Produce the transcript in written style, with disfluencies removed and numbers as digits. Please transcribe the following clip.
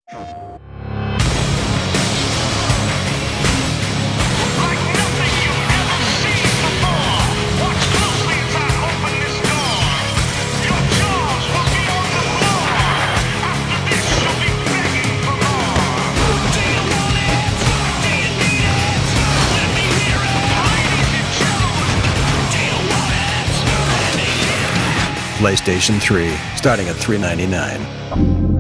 Like nothing you've ever seen before. Watch closely as I open this door. Your jaws will be on the floor. After this, you'll be begging for more. Do you want it? Do you need it? Let me hear it. Ladies and gentlemen, do you want it? Let me hear it. PlayStation 3, starting at $399.